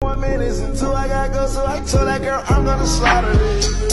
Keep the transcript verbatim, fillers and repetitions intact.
One minutes until I gotta go, so I told that girl I'm gonna slaughter it.